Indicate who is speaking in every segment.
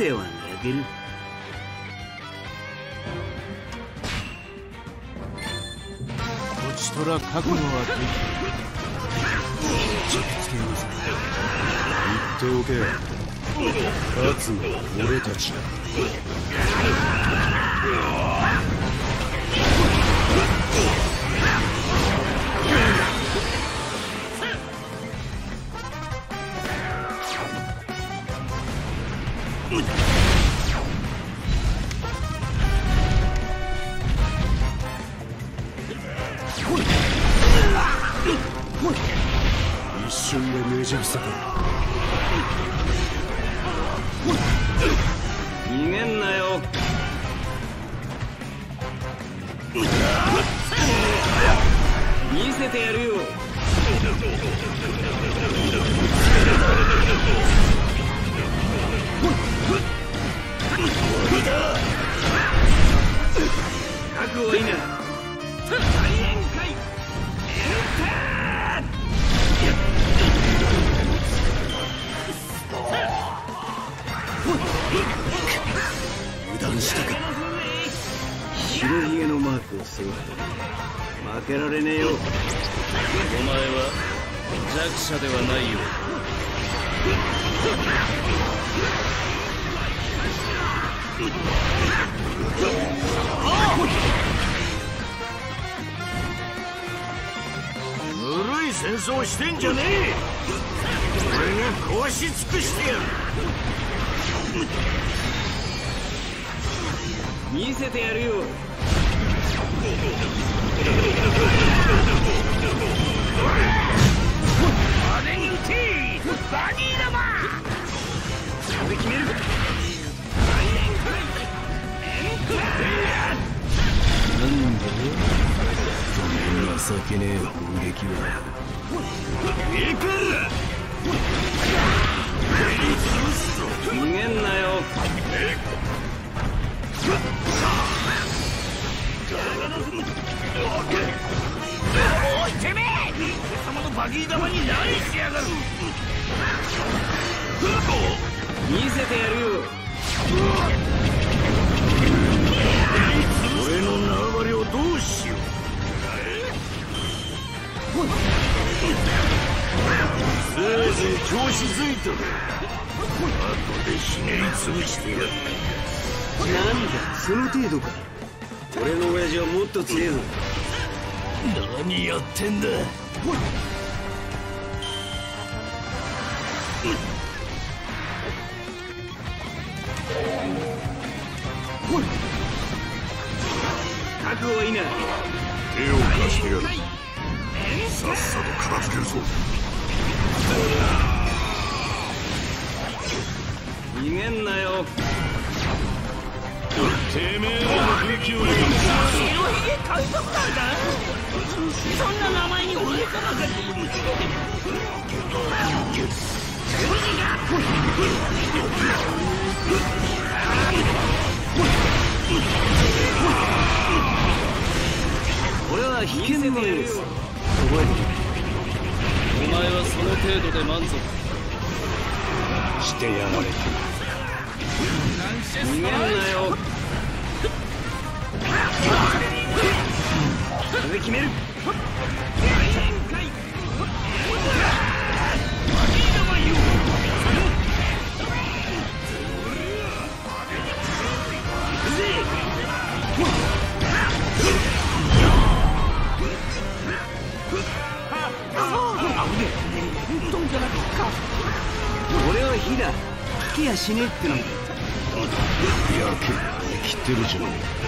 Speaker 1: 世は投げる。
Speaker 2: こちとら覚悟はできた。突きつけます。言っておけ。勝つのは俺たちだ。一瞬でねじ伏せた。
Speaker 1: 逃げんなよ。見せてやるよ。覚悟いいな。大宴会
Speaker 2: 油断したか。
Speaker 1: 白ひげのマークを背負って負けられねえよ。
Speaker 3: お前は弱者ではないよ。
Speaker 2: ぬるい戦争してんじゃねえ。俺が壊し尽くしてやる。
Speaker 1: 見せてやるよ。
Speaker 2: あれに撃てバディ玉。
Speaker 1: それで決める。
Speaker 2: なんだよその情けねえ砲撃は。いくら
Speaker 1: 逃げんなよ。
Speaker 2: おいてめえ、俺様のバギー玉に何しやがる。
Speaker 1: 見せてやるよ。
Speaker 2: 俺の縄張りをどうしよう。せいぜい調子づいたぜ。後でひねり潰してやる。
Speaker 1: なんだその程度か。俺の親父はもっと強えぞ。
Speaker 2: 何やってんだ。
Speaker 1: 覚悟はいいな。
Speaker 2: 手を貸してやる。さっさと片付けるぞ。
Speaker 1: 逃げんなよ。
Speaker 2: てめえらの武器を白ひげ海賊団だ。そんな名前に俺様が
Speaker 1: 俺は危険なやつ。覚えて
Speaker 3: お前はその程度で満足
Speaker 2: してやられた。
Speaker 1: 逃げんなよ。それで決める。俺は火だ。聞けやしねえってのに。
Speaker 2: やけ切ってるじゃん。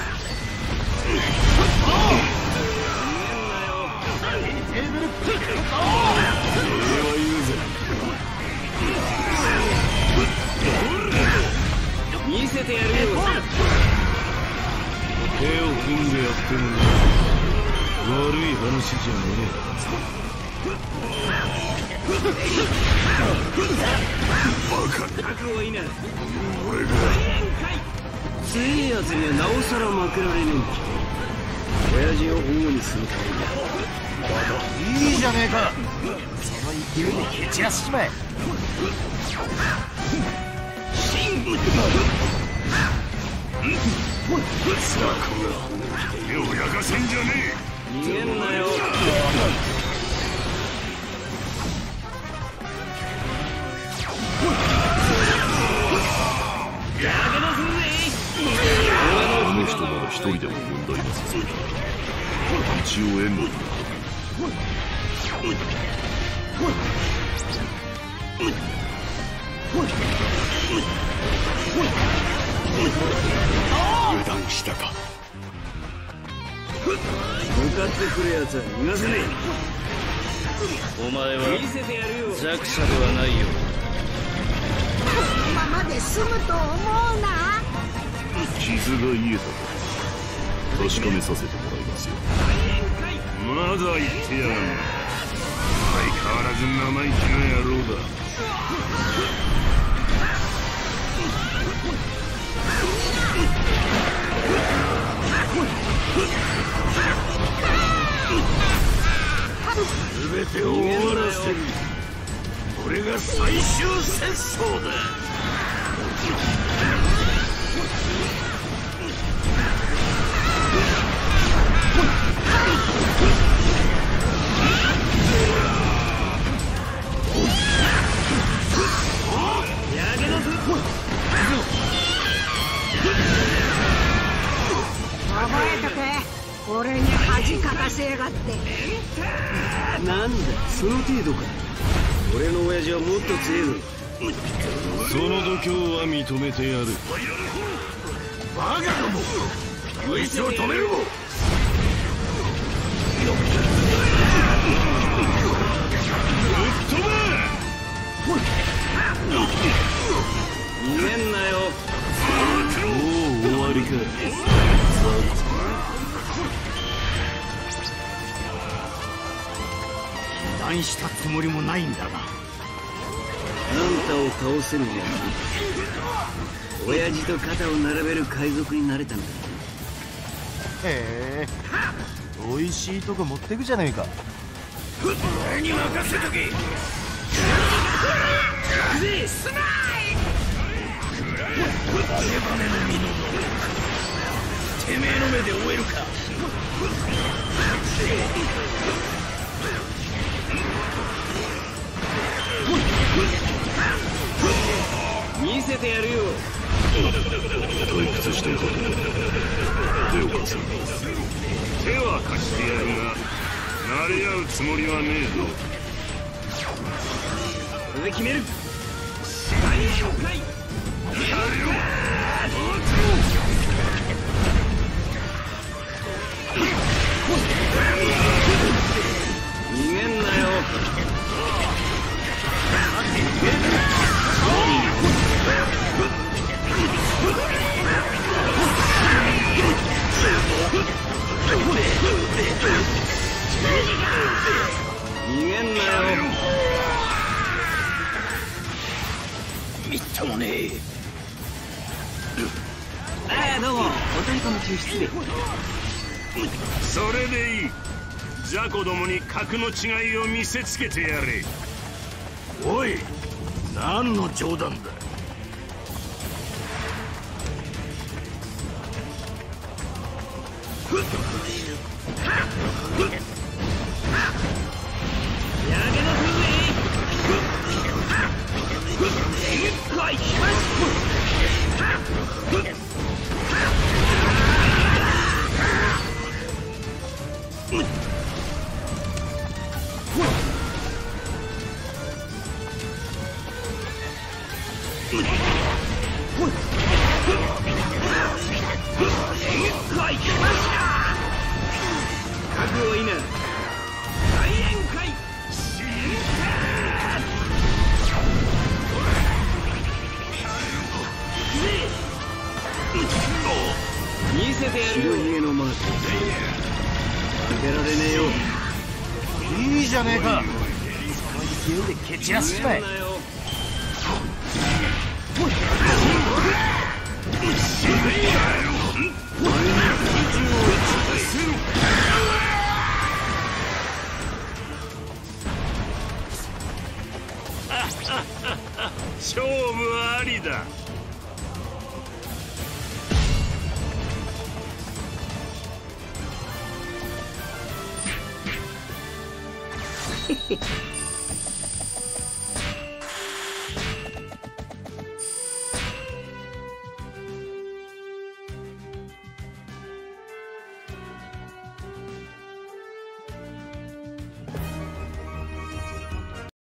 Speaker 1: 見せてやるよ。
Speaker 2: 手を組んでやっても悪い話じゃねえ。バカ
Speaker 1: 覚悟いいな。
Speaker 2: 俺が
Speaker 1: 強いやつにはなおさら負けられねえんだ。親父を保護にするために。
Speaker 2: いいじゃねえか。その勢いで蹴散らしちまえ。
Speaker 1: シ
Speaker 2: 手を焼かせんじゃね
Speaker 1: 逃げんなよ。
Speaker 2: あの人なら一人でも問題なさそうだ。一応援護に油断したか。
Speaker 1: 向かってくるやつは逃がせね
Speaker 3: お前は
Speaker 1: え。見せてやるよ。
Speaker 3: 弱者ではないよ。
Speaker 4: このままで済むと思うな。
Speaker 2: 傷が癒えたか。確かめさせてもらいますよ。まだ言ってやらん。相変わらず生意気な野郎だ。全てを終わらせる。これが最終戦争だ。
Speaker 4: 覚えとけ。俺に恥かかせやがって。
Speaker 1: なんだその程度か。俺の親父はもっと強いぞ。
Speaker 2: その度胸は認めてやる。バカども、こいつを止める。
Speaker 1: 逃げんなよ。
Speaker 2: もう終わりか。
Speaker 5: 油断したつもりもないんだが。
Speaker 1: あんたを倒せるには親父と肩を並べる海賊になれたんだ。
Speaker 5: へえ、美味しいとこ持ってくじゃねえか。
Speaker 2: 俺に任せとけ。
Speaker 4: スナイ
Speaker 2: バネバネの身のてめえの目で追えるか。
Speaker 1: 見せてやるよ。
Speaker 2: 退屈していたと手を貸せ。手は貸してやるが慣れ合うつもりはねえぞ。
Speaker 1: これで決める。逃げんなよ。逃げんなよ。
Speaker 2: みっともねえ。
Speaker 1: ああどうも、お取り込み中失礼。
Speaker 2: それでいい。雑魚どもに格の違いを見せつけてやれ。おい、何の冗談だ。
Speaker 1: 覚悟いいな。大宴会。見せてやるよ。白ひげのマーク。負けられねえよ。
Speaker 5: いいじゃねえか。その勢いで蹴散らすちまえ。
Speaker 2: 勝負ありだ。
Speaker 1: へへ